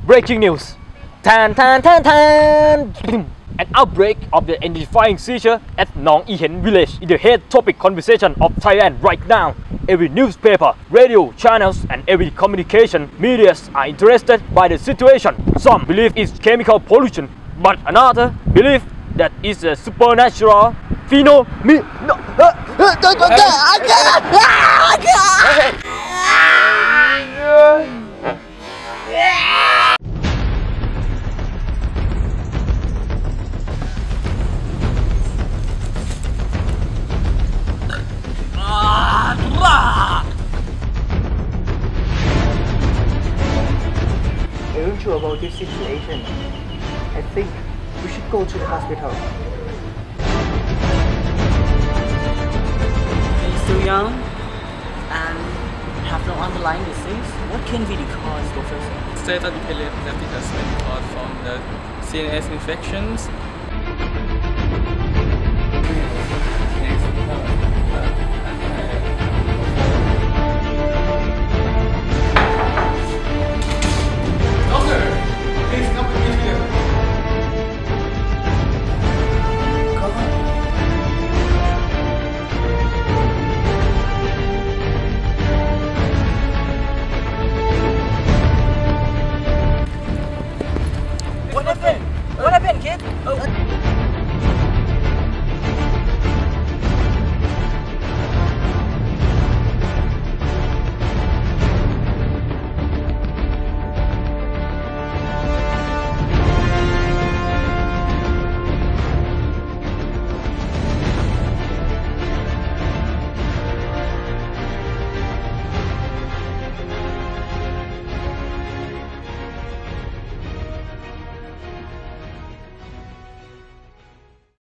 Breaking news. Tan tan tan tan. An outbreak of the identifying seizure at Nong Ihen village is the head topic conversation of Thailand right now. Every newspaper, radio channels and every communication medias are interested by the situation. Some believe it's chemical pollution, but another believe that it's a supernatural phenomenon. I'm not sure about this situation. I think we should go to the hospital. He's still young and have no underlying disease. What can be the cause, Professor? Stated epileptic has been caused from the CNS infections.